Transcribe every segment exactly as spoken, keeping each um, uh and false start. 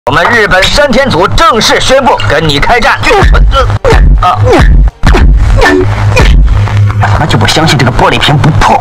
我们日本山田组正式宣布跟你开战。啊！ 怎么就不相信这个玻璃瓶不破？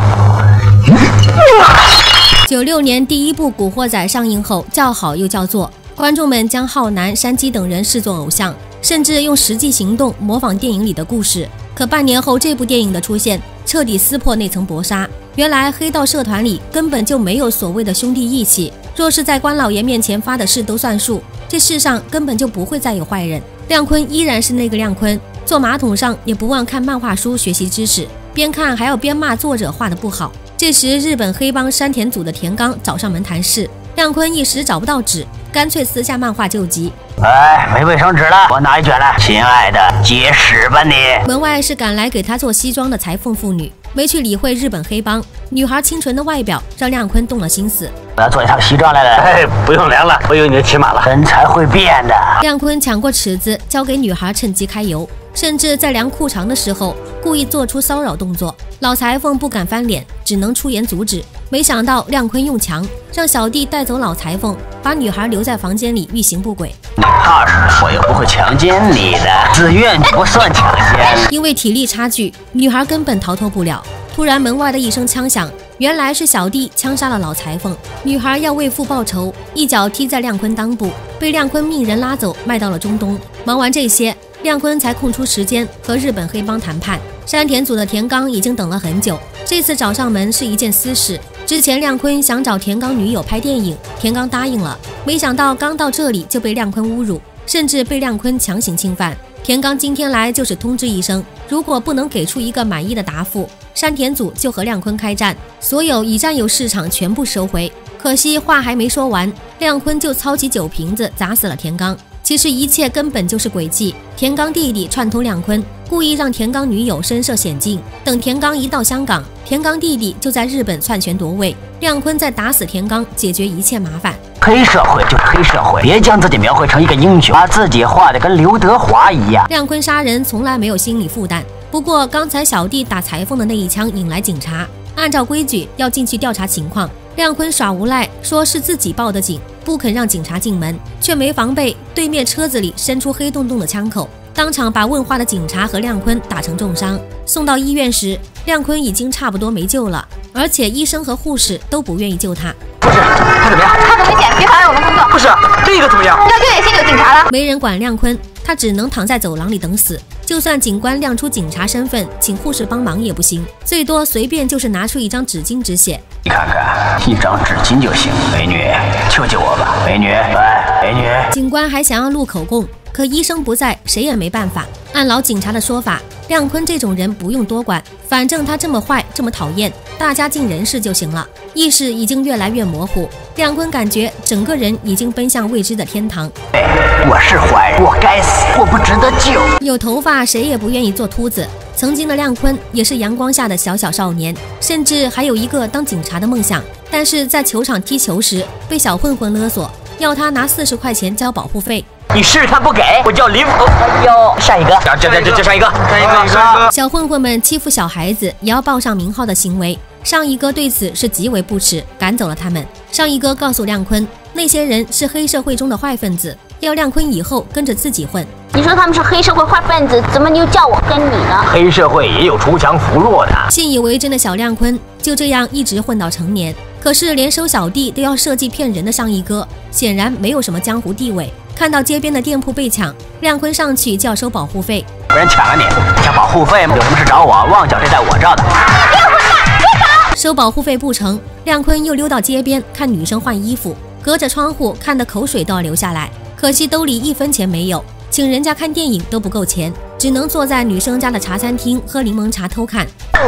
九六年第一部《古惑仔》上映后，叫好又叫座，观众们将浩南、山鸡等人视作偶像，甚至用实际行动模仿电影里的故事。可半年后，这部电影的出现彻底撕破那层薄纱。原来黑道社团里根本就没有所谓的兄弟义气，若是在关老爷面前发的誓都算数，这世上根本就不会再有坏人。亮坤依然是那个亮坤，坐马桶上也不忘看漫画书学习知识，边看还要边骂作者画的不好。这时，日本黑帮山田组的田刚找上门谈事，亮坤一时找不到纸，干脆撕下漫画救急。 哎，没卫生纸了，我拿一卷来。亲爱的，接屎吧你！ 门外是赶来给他做西装的裁缝妇女，没去理会日本黑帮女孩清纯的外表，让亮坤动了心思。 我要做一套西装来了。 哎，不用量了，我有你的尺码了。 身材会变的。 亮坤抢过尺子，交给女孩趁机开油，甚至在量裤长的时候故意做出骚扰动作。老裁缝不敢翻脸，只能出言阻止。没想到亮坤用强，让小弟带走老裁缝，把女孩留在房间里欲行不轨。 你怕什么？我又不会强奸你的，自愿不算强奸。 因为体力差距，女孩根本逃脱不了。突然门外的一声枪响，原来是小弟枪杀了老裁缝。女孩要为父报仇，一脚踢在亮坤裆部，被亮坤命人拉走，卖到了中东。忙完这些，亮坤才空出时间和日本黑帮谈判。山田组的田刚已经等了很久，这次找上门是一件私事。之前亮坤想找田刚女友拍电影，田刚答应了，没想到刚到这里就被亮坤侮辱，甚至被亮坤强行侵犯。田刚今天来就是通知一声，如果不能给出一个满意的答复，山田组就和亮坤开战，所有已占有市场全部收回。可惜话还没说完，亮坤就操起酒瓶子砸死了田刚。其实一切根本就是诡计，田刚弟弟串通亮坤，故意让田刚女友身涉险境。等田刚一到香港，田刚弟弟就在日本篡权夺位，亮坤再打死田刚，解决一切麻烦。 黑社会就是黑社会，别将自己描绘成一个英雄，把自己画得跟刘德华一样。 亮坤杀人从来没有心理负担，不过刚才小弟打裁缝的那一枪引来警察，按照规矩要进去调查情况。亮坤耍无赖，说是自己报的警，不肯让警察进门，却没防备，对面车子里伸出黑洞洞的枪口，当场把问话的警察和亮坤打成重伤。送到医院时，亮坤已经差不多没救了，而且医生和护士都不愿意救他。 不是，他怎么样？ 他很危险，别妨碍我们工作。 不是，这个怎么样？ 要救也先有警察了。 没人管亮坤，他只能躺在走廊里等死。就算警官亮出警察身份，请护士帮忙也不行，最多随便就是拿出一张纸巾止血。 你看看，一张纸巾就行。美女，救救我吧，美女，来，美女。 警官还想要录口供，可医生不在，谁也没办法。按老警察的说法，亮坤这种人不用多管，反正他这么坏，这么讨厌，大家尽人事就行了。意识已经越来越模糊，亮坤感觉整个人已经奔向未知的天堂。 哎，我是坏人，我该死，我不值得救。 有头发谁也不愿意做秃子。曾经的亮坤也是阳光下的小小少年，甚至还有一个当警察的梦想。但是在球场踢球时，被小混混勒索，要他拿四十块钱交保护费。 你试探不给，我叫林福。哎呦，上一个，这这这这上一个，上一个，上一个。 小混混们欺负小孩子也要报上名号的行为，上一哥对此是极为不耻，赶走了他们。上一哥告诉亮坤，那些人是黑社会中的坏分子，要亮坤以后跟着自己混。 你说他们是黑社会坏分子，怎么你又叫我跟你呢？ 黑社会也有锄强扶弱的。 信以为真的小亮坤就这样一直混到成年，可是连收小弟都要设计骗人的上一哥，显然没有什么江湖地位。看到街边的店铺被抢，亮坤上去就要收保护费。 被人抢了你，抢保护费吗？有什么事找我，旺角这带我罩的。 收保护费不成，亮坤又溜到街边看女生换衣服，隔着窗户看的口水都要流下来。可惜兜里一分钱没有，请人家看电影都不够钱，只能坐在女生家的茶餐厅喝柠檬茶偷看。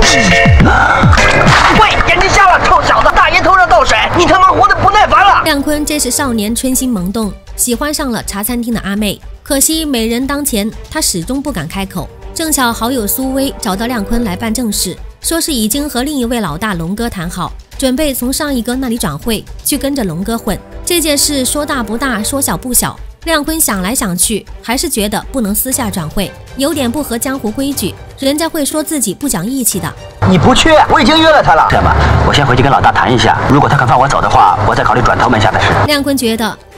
喂，眼睛瞎了，臭小子！大爷头上倒水，你他妈活得不耐烦了！ 亮坤这是少年春心萌动，喜欢上了茶餐厅的阿妹。可惜美人当前，他始终不敢开口。正巧好友苏薇找到亮坤来办正事，说是已经和另一位老大龙哥谈好，准备从上一哥那里转会，去跟着龙哥混。这件事说大不大，说小不小。亮坤想来想去，还是觉得不能私下转会，有点不合江湖规矩，人家会说自己不讲义气的。 你不去，我已经约了他了。 这样吧，我先回去跟老大谈一下，如果他肯放我走的话，我再考虑转投门下的事。 亮坤觉得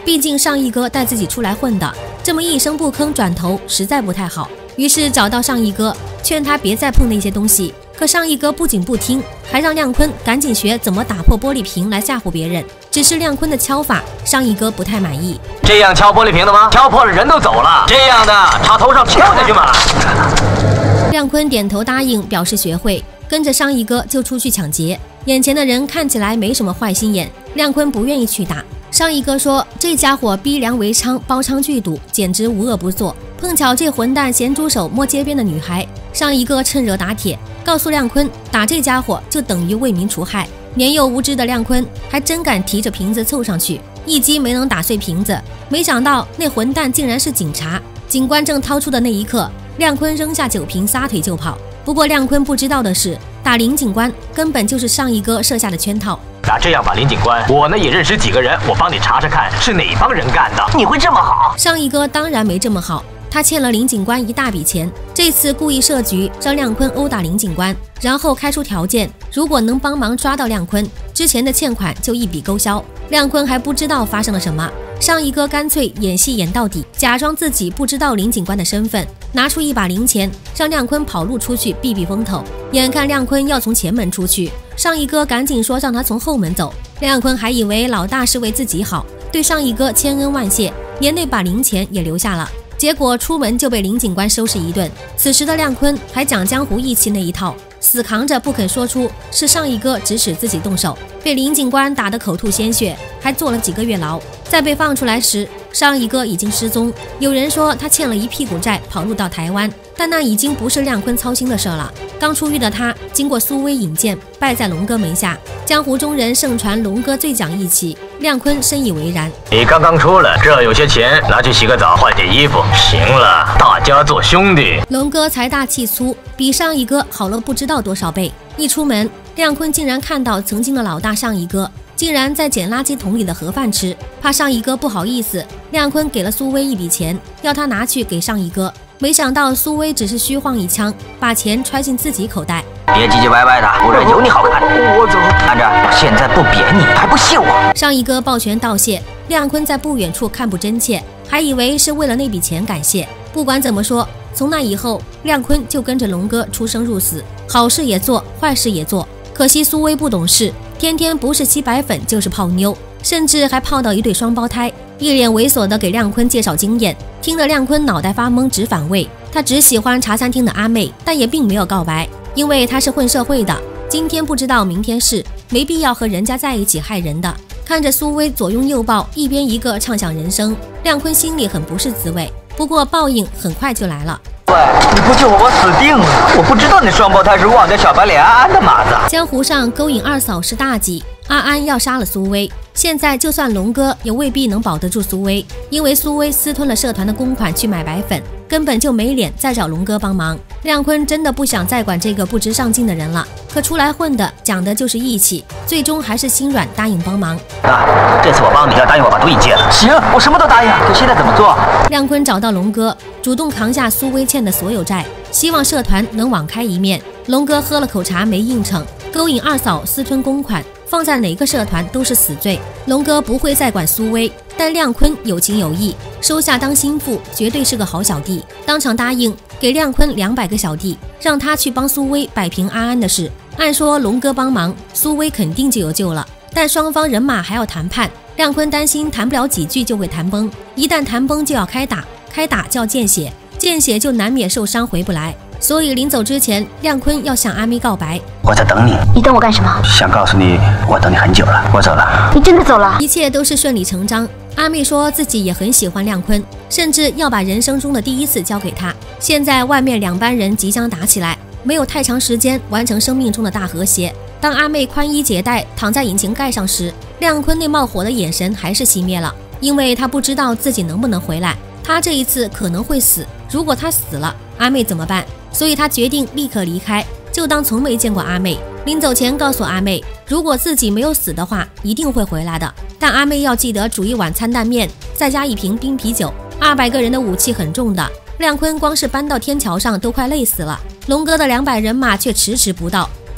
毕竟上一哥带自己出来混的，这么一声不吭转头实在不太好。于是找到上一哥，劝他别再碰那些东西。可上一哥不仅不听，还让亮坤赶紧学怎么打破玻璃瓶来吓唬别人。只是亮坤的敲法，上一哥不太满意。 这样敲玻璃瓶的吗？敲破了人都走了。这样的，他头上敲下去嘛。 亮坤点头答应，表示学会，跟着上一哥就出去抢劫。眼前的人看起来没什么坏心眼，亮坤不愿意去打。上一哥说，这家伙逼良为娼，包娼聚赌，简直无恶不作。碰巧这混蛋咸猪手摸街边的女孩，上一哥趁热打铁，告诉亮坤，打这家伙就等于为民除害。年幼无知的亮坤还真敢提着瓶子凑上去，一击没能打碎瓶子。没想到那混蛋竟然是警察。警官正掏出的那一刻，亮坤扔下酒瓶，撒腿就跑。不过亮坤不知道的是，打林警官根本就是上一哥设下的圈套。 那这样吧，林警官，我呢也认识几个人，我帮你查查看是哪帮人干的。 你会这么好？ 上一哥当然没这么好，他欠了林警官一大笔钱，这次故意设局让亮坤殴打林警官，然后开出条件，如果能帮忙抓到亮坤，之前的欠款就一笔勾销。亮坤还不知道发生了什么，上一哥干脆演戏演到底，假装自己不知道林警官的身份，拿出一把零钱，让亮坤跑路出去避避风头。眼看亮坤要从前门出去，上一哥赶紧说让他从后门走。亮坤还以为老大是为自己好，对上一哥千恩万谢，连那把零钱也留下了。结果出门就被林警官收拾一顿。此时的亮坤还讲江湖义气那一套，死扛着不肯说出是上一哥指使自己动手，被林警官打得口吐鲜血，还坐了几个月牢。在被放出来时，上一哥已经失踪，有人说他欠了一屁股债，跑路到台湾，但那已经不是亮坤操心的事了。刚出狱的他，经过苏威引荐，拜在龙哥门下。江湖中人盛传龙哥最讲义气，亮坤深以为然。 你刚刚出来，这有些钱，拿去洗个澡，换件衣服。行了，大家做兄弟。 龙哥财大气粗，比上一哥好了不知道多少倍。一出门，亮坤竟然看到曾经的老大上一哥竟然在捡垃圾桶里的盒饭吃，怕上一哥不好意思，亮坤给了苏威一笔钱，要他拿去给上一哥。没想到苏威只是虚晃一枪，把钱揣进自己口袋。 别唧唧歪歪的，不然有你好看。 我走。 看着，我现在不扁你，还不谢我？ 上一哥抱拳道谢，亮坤在不远处看不真切，还以为是为了那笔钱感谢。不管怎么说，从那以后，亮坤就跟着龙哥出生入死，好事也做，坏事也做。可惜苏威不懂事，天天不是吸白粉就是泡妞，甚至还泡到一对双胞胎，一脸猥琐地给亮坤介绍经验，听得亮坤脑袋发懵，直反胃。他只喜欢茶餐厅的阿妹，但也并没有告白，因为他是混社会的，今天不知道明天事，没必要和人家在一起害人的。看着苏威左拥右抱，一边一个畅想人生，亮坤心里很不是滋味。不过报应很快就来了。 喂，你不救我，我死定了！我不知道那双胞胎是忘掉小白脸安安的马子。 江湖上勾引二嫂是大忌，阿安要杀了苏威，现在就算龙哥也未必能保得住苏威，因为苏威私吞了社团的公款去买白粉，根本就没脸再找龙哥帮忙。亮坤真的不想再管这个不知上进的人了，可出来混的讲的就是义气，最终还是心软答应帮忙。 啊，这次我帮你，要答应我把毒瘾戒了。行，我什么都答应。可现在怎么做？ 亮坤找到龙哥，主动扛下苏威欠的所有债，希望社团能网开一面。龙哥喝了口茶没应承，勾引二嫂私吞公款，放在哪个社团都是死罪。龙哥不会再管苏威，但亮坤有情有义，收下当心腹，绝对是个好小弟，当场答应给亮坤两百个小弟，让他去帮苏威摆平安安的事。按说龙哥帮忙，苏威肯定就有救了，但双方人马还要谈判，亮坤担心谈不了几句就会谈崩，一旦谈崩就要开打，开打就要见血，见血就难免受伤回不来。所以临走之前，亮坤要向阿咪告白。 我在等你。 你等我干什么？ 想告诉你，我等你很久了。我走了。 你真的走了？ 一切都是顺理成章。阿妹说自己也很喜欢亮坤，甚至要把人生中的第一次交给他。现在外面两班人即将打起来，没有太长时间完成生命中的大和谐。当阿妹宽衣解带躺在引擎盖上时，亮坤那冒火的眼神还是熄灭了，因为他不知道自己能不能回来。他这一次可能会死，如果他死了，阿妹怎么办？所以他决定立刻离开，就当从没见过阿妹。临走前告诉阿妹，如果自己没有死的话，一定会回来的。但阿妹要记得煮一碗餐蛋面，再加一瓶冰啤酒。二百个人的武器很重的，亮坤光是搬到天桥上都快累死了。龙哥的两百人马却迟迟不到。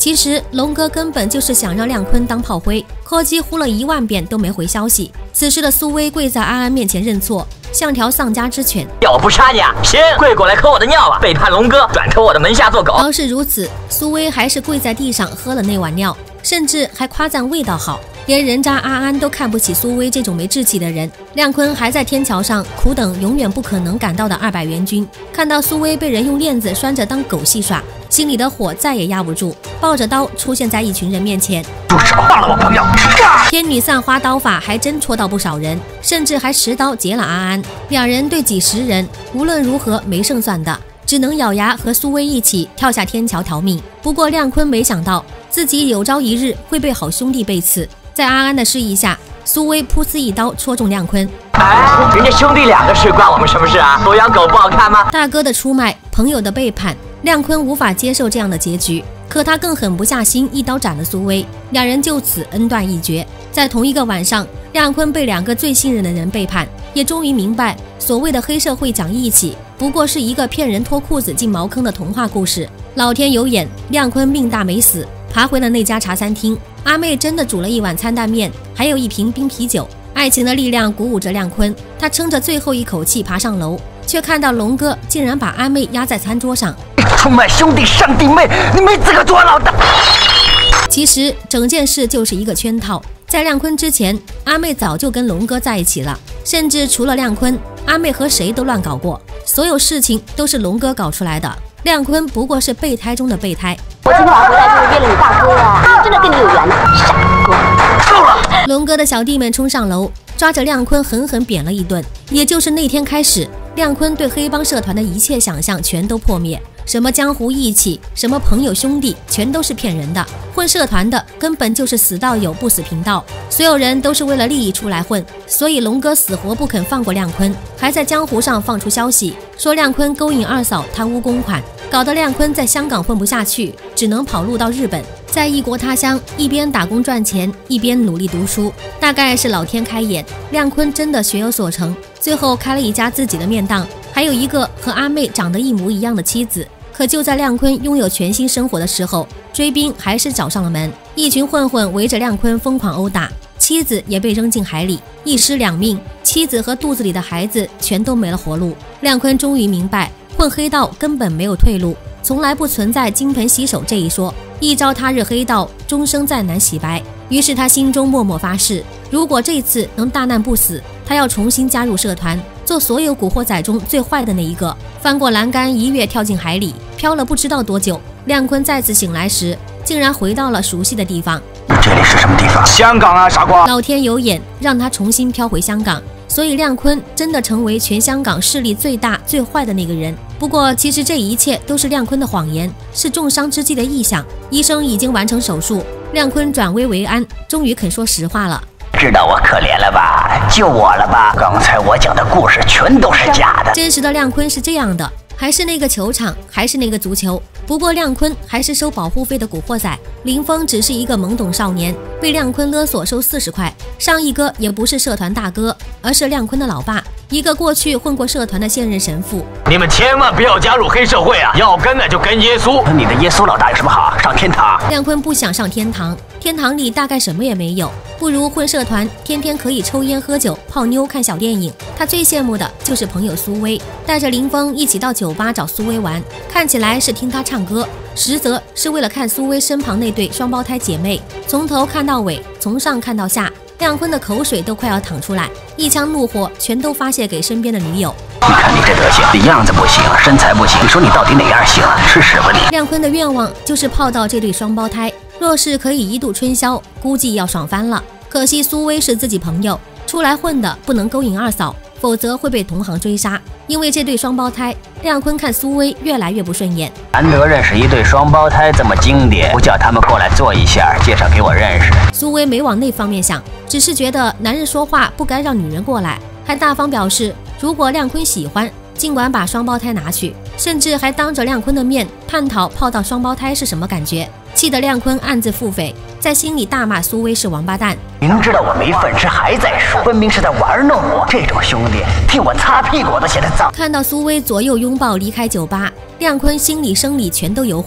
其实龙哥根本就是想让亮坤当炮灰，call机呼了一万遍都没回消息。此时的苏薇跪在安安面前认错，像条丧家之犬。 要我不杀你啊？行，跪过来抠我的尿吧！背叛龙哥，转投我的门下做狗。 饶是如此，苏薇还是跪在地上喝了那碗尿，甚至还夸赞味道好。连人渣安安都看不起苏薇这种没志气的人。亮坤还在天桥上苦等永远不可能赶到的二百元军，看到苏薇被人用链子拴着当狗戏耍，心里的火再也压不住，抱着刀出现在一群人面前。 住手！放了我朋友！ 天女散花刀法还真戳到不少人，甚至还持刀劫了安安。两人对几十人，无论如何没胜算的，只能咬牙和苏薇一起跳下天桥逃命。不过亮坤没想到自己有朝一日会被好兄弟背刺。在安安的示意下，苏薇噗呲一刀戳中亮坤。 哎，人家兄弟两个事，关我们什么事啊？狗养狗不好看吗？ 大哥的出卖，朋友的背叛，亮坤无法接受这样的结局，可他更狠不下心，一刀斩了苏薇，两人就此恩断义绝。在同一个晚上，亮坤被两个最信任的人背叛，也终于明白所谓的黑社会讲义气，不过是一个骗人脱裤子进茅坑的童话故事。老天有眼，亮坤命大没死，爬回了那家茶餐厅。阿妹真的煮了一碗餐蛋面，还有一瓶冰啤酒。爱情的力量鼓舞着亮坤，他撑着最后一口气爬上楼，却看到龙哥竟然把阿妹压在餐桌上。 出卖兄弟上弟妹，你没资格做老大！ 其实整件事就是一个圈套，在亮坤之前，阿妹早就跟龙哥在一起了，甚至除了亮坤，阿妹和谁都乱搞过，所有事情都是龙哥搞出来的。亮坤不过是备胎中的备胎。 我今晚回来就是为了你大哥啊，真的跟你有缘呢，傻瓜！ 够了！ 龙哥的小弟们冲上楼，抓着亮坤狠狠扁了一顿。也就是那天开始，亮坤对黑帮社团的一切想象全都破灭。什么江湖义气，什么朋友兄弟，全都是骗人的。混社团的根本就是死道友不死贫道，所有人都是为了利益出来混。所以龙哥死活不肯放过亮坤，还在江湖上放出消息，说亮坤勾引二嫂贪污公款，搞得亮坤在香港混不下去，只能跑路到日本，在异国他乡一边打工赚钱，一边努力读书。大概是老天开眼，亮坤真的学有所成，最后开了一家自己的面档，还有一个和阿妹长得一模一样的妻子。可就在亮坤拥有全新生活的时候，追兵还是找上了门，一群混混围着亮坤疯狂殴打，妻子也被扔进海里，一尸两命，妻子和肚子里的孩子全都没了活路。亮坤终于明白，混黑道根本没有退路，从来不存在金盆洗手这一说，一朝他日黑道，终生再难洗白。于是他心中默默发誓，如果这次能大难不死，他要重新加入社团，做所有古惑仔中最坏的那一个。翻过栏杆，一跃跳进海里，飘了不知道多久。亮坤再次醒来时，竟然回到了熟悉的地方。 这里是什么地方？香港啊，傻瓜！ 老天有眼，让他重新飘回香港，所以亮坤真的成为全香港势力最大最坏的那个人。不过其实这一切都是亮坤的谎言，是重伤之际的臆想。医生已经完成手术，亮坤转危为安，终于肯说实话了。 知道我可怜了吧？救我了吧？刚才我讲的故事全都是假的。 真实的亮坤是这样的，还是那个球场，还是那个足球，不过亮坤还是收保护费的古惑仔，林峰只是一个懵懂少年，被亮坤勒索收四十块。上一哥也不是社团大哥，而是亮坤的老爸，一个过去混过社团的现任神父。 你们千万不要加入黑社会啊！要跟那就跟耶稣。 你的耶稣老大有什么好？上天堂？ 亮坤不想上天堂，天堂里大概什么也没有，不如混社团，天天可以抽烟喝酒泡妞看小电影。他最羡慕的就是朋友苏薇，带着林峰一起到酒吧找苏薇玩，看起来是听他唱歌，实则是为了看苏薇身旁那对双胞胎姐妹，从头看到尾，从上看到下。亮坤的口水都快要淌出来，一腔怒火全都发泄给身边的女友。 你看你这德行，你样子不行，身材不行，你说你到底哪样行？吃屎吧你！ 亮坤的愿望就是泡到这对双胞胎，若是可以一度春宵，估计要爽翻了。可惜苏薇是自己朋友，出来混的不能勾引二嫂，否则会被同行追杀。因为这对双胞胎，亮坤看苏薇越来越不顺眼。 难得认识一对双胞胎这么经典，不叫他们过来坐一下，介绍给我认识。 苏薇没往那方面想，只是觉得男人说话不该让女人过来，还大方表示如果亮坤喜欢，尽管把双胞胎拿去，甚至还当着亮坤的面探讨泡到双胞胎是什么感觉。气得亮坤暗自腹诽，在心里大骂苏薇是王八蛋。 明知道我没饭吃还在说，分明是在玩弄我。这种兄弟替我擦屁股都显得脏。 看到苏薇左右拥抱离开酒吧，亮坤心里生理全都有火，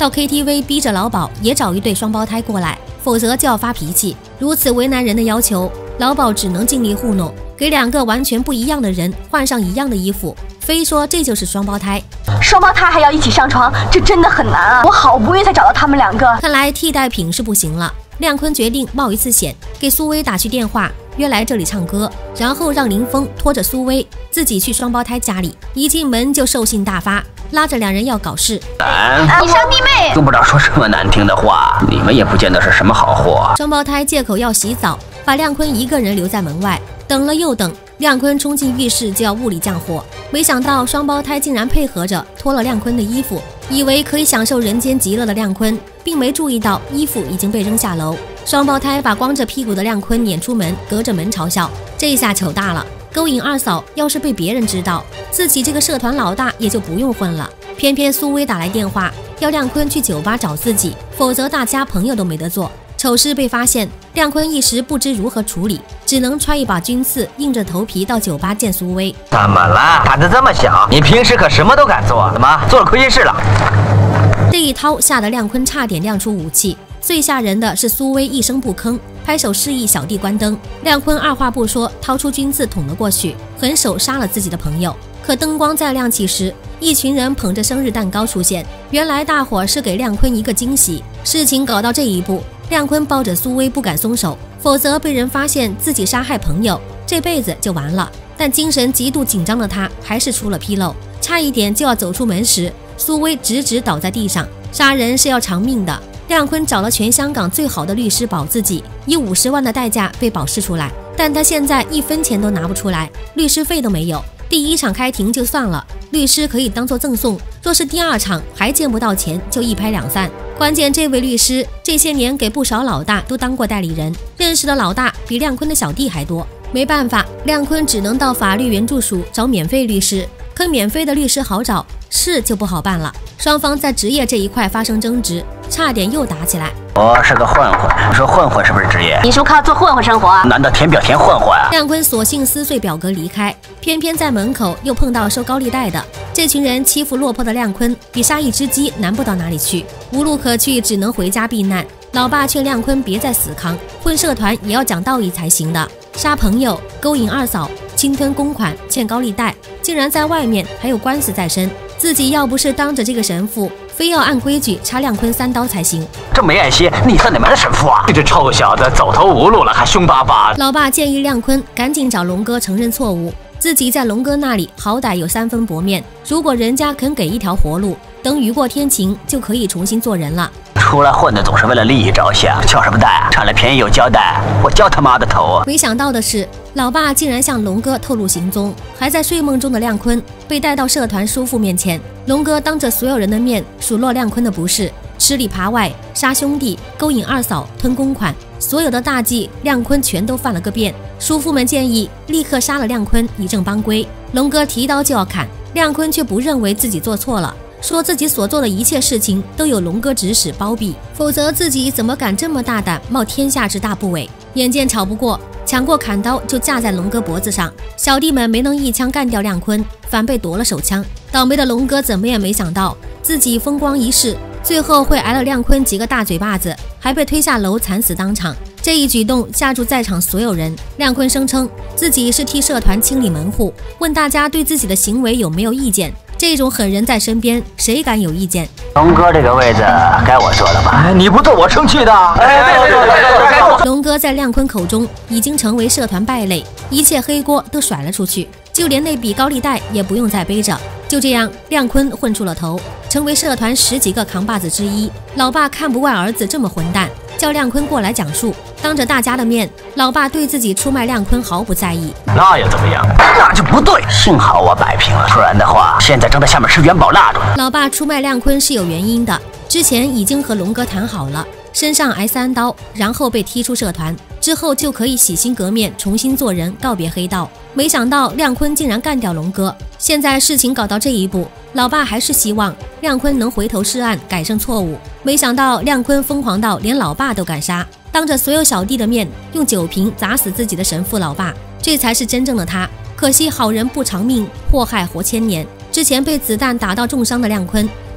到 K T V 逼着老鸨也找一对双胞胎过来，否则就要发脾气。如此为难人的要求，老鸨只能尽力糊弄，给两个完全不一样的人换上一样的衣服，非说这就是双胞胎。 双胞胎还要一起上床，这真的很难啊！我好不容易才找到他们两个， 看来替代品是不行了。亮坤决定冒一次险，给苏薇打去电话，约来这里唱歌，然后让林峰拖着苏薇自己去双胞胎家里，一进门就兽性大发，拉着两人要搞事。 你兄弟妹用不着说这么难听的话，你们也不见得是什么好货。 双胞胎借口要洗澡，把亮坤一个人留在门外，等了又等。亮坤冲进浴室就要物理降火，没想到双胞胎竟然配合着脱了亮坤的衣服，以为可以享受人间极乐的亮坤，并没注意到衣服已经被扔下楼。双胞胎把光着屁股的亮坤撵出门，隔着门嘲笑，这下糗大了。勾引二嫂要是被别人知道，自己这个社团老大也就不用混了。偏偏苏薇打来电话，要亮坤去酒吧找自己，否则大家朋友都没得做。丑事被发现，亮坤一时不知如何处理，只能揣一把军刺，硬着头皮到酒吧见苏薇。 怎么了？胆子这么小？你平时可什么都敢做，怎么做了亏心事了？ 这一掏吓得亮坤差点亮出武器。最吓人的是苏薇一声不吭，拍手示意小弟关灯。亮坤二话不说，掏出军刺捅了过去，狠手杀了自己的朋友。可灯光再亮起时，一群人捧着生日蛋糕出现，原来大伙是给亮坤一个惊喜。事情搞到这一步，亮坤抱着苏薇不敢松手，否则被人发现自己杀害朋友，这辈子就完了。但精神极度紧张的他还是出了纰漏，差一点就要走出门时，苏薇直直倒在地上。杀人是要偿命的，亮坤找了全香港最好的律师保自己，以五十万的代价被保释出来，但他现在一分钱都拿不出来，律师费都没有。第一场开庭就算了，律师可以当做赠送，若是第二场还见不到钱，就一拍两散。关键这位律师这些年给不少老大都当过代理人，认识的老大比亮坤的小弟还多。没办法，亮坤只能到法律援助署找免费律师，可免费的律师好找，事就不好办了。双方在职业这一块发生争执，差点又打起来。 我是个混混，你说混混是不是职业？ 你说靠做混混生活啊？ 难道填表填混混啊？ 亮坤索性撕碎表格离开，偏偏在门口又碰到收高利贷的。这群人欺负落魄的亮坤，比杀一只鸡难不到哪里去，无路可去，只能回家避难。老爸劝亮坤别再死扛，混社团也要讲道义才行的。杀朋友、勾引二嫂、侵吞公款、欠高利贷，竟然在外面还有官司在身。自己要不是当着这个神父，非要按规矩插亮坤三刀才行。 这没爱心，你算哪门的神父啊？ 这只臭小子走投无路了，还凶巴巴。 老爸建议亮坤赶紧找龙哥承认错误，自己在龙哥那里好歹有三分薄面，如果人家肯给一条活路，等雨过天晴就可以重新做人了。 出来混的总是为了利益着想，叫什么蛋？占了便宜有交代，我交他妈的头啊！ 没想到的是，老爸竟然向龙哥透露行踪，还在睡梦中的亮坤被带到社团叔父面前，龙哥当着所有人的面数落亮坤的不是，吃里扒外，杀兄弟，勾引二嫂，吞公款，所有的大忌亮坤全都犯了个遍。叔父们建议立刻杀了亮坤以正邦规，龙哥提刀就要砍，亮坤却不认为自己做错了，说自己所做的一切事情都有龙哥指使包庇，否则自己怎么敢这么大胆冒天下之大不韪。眼见吵不过，抢过砍刀就架在龙哥脖子上，小弟们没能一枪干掉亮坤，反被夺了手枪。倒霉的龙哥怎么也没想到自己风光一世，最后会挨了亮坤几个大嘴巴子，还被推下楼惨死当场。这一举动吓住在场所有人。亮坤声称自己是替社团清理门户，问大家对自己的行为有没有意见。这种狠人在身边，谁敢有意见？ 龙哥这个位子该我坐了吧？ 哎，你不坐我生气的。哎，对对对对。 龙哥在亮坤口中已经成为社团败类，一切黑锅都甩了出去，就连那笔高利贷也不用再背着。就这样，亮坤混出了头，成为社团十几个扛把子之一。老爸看不惯儿子这么混蛋，叫亮坤过来讲述。当着大家的面，老爸对自己出卖亮坤毫不在意。 那又怎么样？ 那就不对，幸好我摆平了，不然的话，现在正在下面吃元宝蜡烛。 老爸出卖亮坤是有原因的，之前已经和龙哥谈好了，身上挨三刀，然后被踢出社团，之后就可以洗心革面，重新做人，告别黑道。没想到亮坤竟然干掉龙哥，现在事情搞到这一步，老爸还是希望亮坤能回头是岸，改正错误。没想到亮坤疯狂到连老爸都敢杀，当着所有小弟的面用酒瓶砸死自己的神父老爸，这才是真正的他。可惜好人不长命，祸害活千年。之前被子弹打到重伤的亮坤，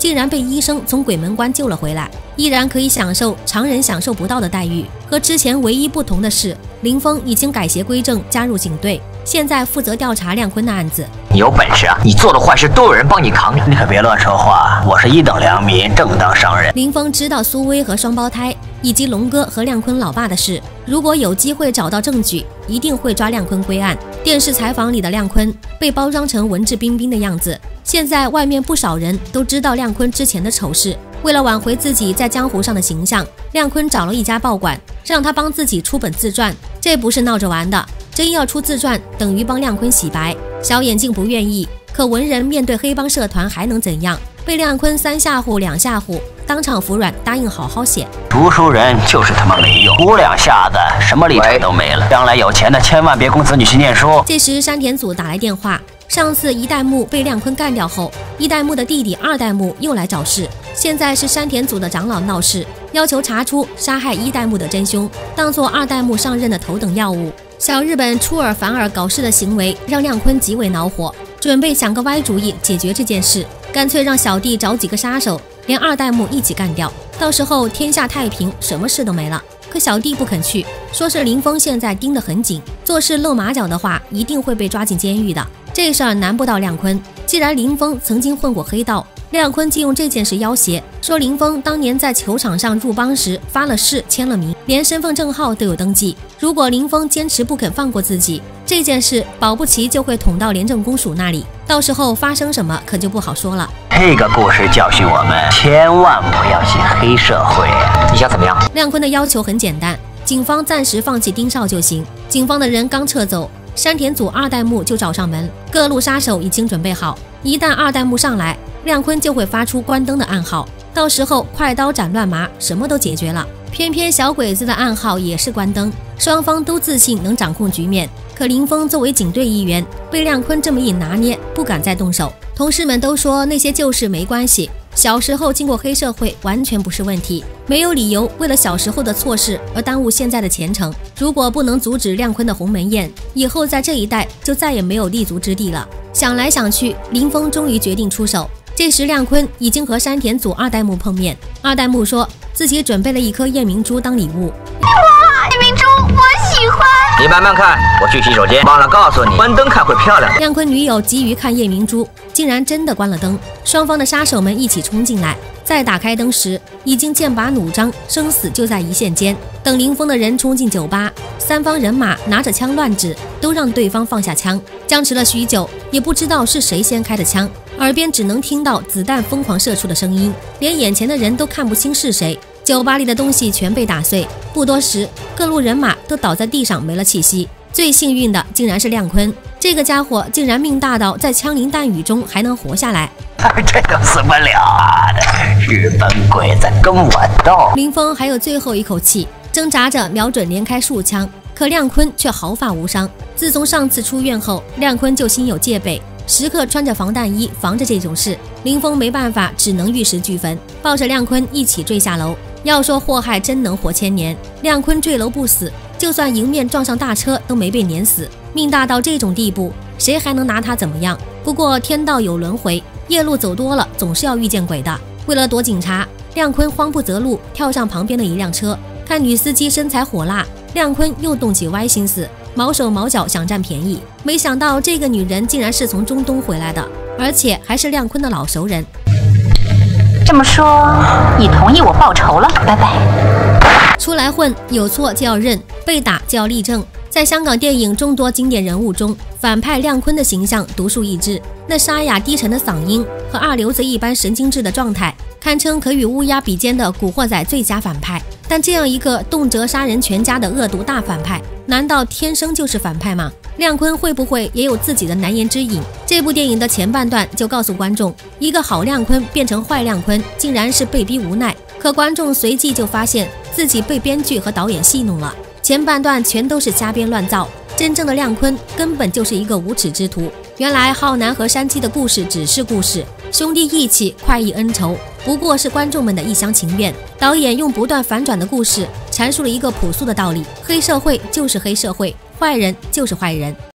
竟然被医生从鬼门关救了回来，依然可以享受常人享受不到的待遇。和之前唯一不同的是，林峰已经改邪归正，加入警队，现在负责调查亮坤的案子。 你有本事啊，你做的坏事都有人帮你扛着，你可别乱说话。我是一等良民，正当商人。 林峰知道苏薇和双胞胎以及龙哥和亮坤老爸的事，如果有机会找到证据，一定会抓亮坤归案。电视采访里的亮坤被包装成文质彬彬的样子，现在外面不少人都知道亮坤之前的丑事。为了挽回自己在江湖上的形象，亮坤找了一家报馆，让他帮自己出本自传。这不是闹着玩的，真要出自传，等于帮亮坤洗白。小眼镜不愿意，可文人面对黑帮社团还能怎样？被亮坤三吓唬两吓唬，当场服软，答应好好写。 读书人就是他妈没用，呼两下子什么立场都没了。将来有钱的千万别供子女去念书。 这时山田组打来电话，上次一代目被亮坤干掉后，一代目的弟弟二代目又来找事。现在是山田组的长老闹事，要求查出杀害一代目的真凶，当做二代目上任的头等要务。小日本出尔反尔搞事的行为让亮坤极为恼火，准备想个歪主意解决这件事，干脆让小弟找几个杀手，连二代目一起干掉，到时候天下太平，什么事都没了。可小弟不肯去，说是林峰现在盯得很紧，做事露马脚的话一定会被抓进监狱的。这事儿难不到亮坤，既然林峰曾经混过黑道，亮坤就用这件事要挟，说林峰当年在球场上入帮时发了誓签了名，连身份证号都有登记。如果林峰坚持不肯放过自己，这件事保不齐就会捅到廉政公署那里，到时候发生什么可就不好说了。 这个故事教训我们，千万不要进黑社会。你想怎么样？ 亮坤的要求很简单，警方暂时放弃丁少就行。警方的人刚撤走，山田组二代目就找上门，各路杀手已经准备好，一旦二代目上来，亮坤就会发出关灯的暗号，到时候快刀斩乱麻，什么都解决了。偏偏小鬼子的暗号也是关灯，双方都自信能掌控局面。可林峰作为警队一员，被亮坤这么一拿捏，不敢再动手。同事们都说那些旧事没关系，小时候进过黑社会完全不是问题，没有理由为了小时候的错事而耽误现在的前程。如果不能阻止亮坤的鸿门宴，以后在这一带就再也没有立足之地了。想来想去，林峰终于决定出手。这时亮坤已经和山田组二代目碰面，二代目说自己准备了一颗夜明珠当礼物。 哇，夜明珠我喜欢。 你慢慢看，我去洗手间。忘了告诉你，关灯看会漂亮。 亮坤女友急于看夜明珠，竟然真的关了灯。双方的杀手们一起冲进来，再打开灯时，已经剑拔弩张，生死就在一线间。等林峰的人冲进酒吧，三方人马拿着枪乱指，都让对方放下枪。僵持了许久，也不知道是谁先开的枪，耳边只能听到子弹疯狂射出的声音，连眼前的人都看不清是谁。酒吧里的东西全被打碎，不多时，各路人马都倒在地上没了气息。最幸运的竟然是亮坤，这个家伙竟然命大到在枪林弹雨中还能活下来。 这都死不了啊！日本鬼子跟我斗。 林峰还有最后一口气，挣扎着瞄准连开数枪，可亮坤却毫发无伤。自从上次出院后，亮坤就心有戒备，时刻穿着防弹衣，防着这种事。林峰没办法，只能玉石俱焚，抱着亮坤一起坠下楼。要说祸害真能活千年，亮坤坠楼不死，就算迎面撞上大车都没被碾死，命大到这种地步，谁还能拿他怎么样？不过天道有轮回，夜路走多了，总是要遇见鬼的。为了躲警察，亮坤慌不择路，跳上旁边的一辆车。看女司机身材火辣，亮坤又动起歪心思，毛手毛脚想占便宜。没想到这个女人竟然是从中东回来的，而且还是亮坤的老熟人。 这么说，你同意我报仇了？拜拜。 出来混，有错就要认，被打就要立正。在香港电影众多经典人物中，反派亮坤的形象独树一帜。那沙哑低沉的嗓音和二流子一般神经质的状态，堪称可与乌鸦比肩的古惑仔最佳反派。但这样一个动辄杀人全家的恶毒大反派，难道天生就是反派吗？亮坤会不会也有自己的难言之隐？这部电影的前半段就告诉观众，一个好亮坤变成坏亮坤，竟然是被逼无奈。可观众随即就发现自己被编剧和导演戏弄了，前半段全都是瞎编乱造，真正的亮坤根本就是一个无耻之徒。原来浩南和山鸡的故事只是故事，兄弟义气、快意恩仇，不过是观众们的一厢情愿。导演用不断反转的故事，阐述了一个朴素的道理：黑社会就是黑社会，坏人就是坏人。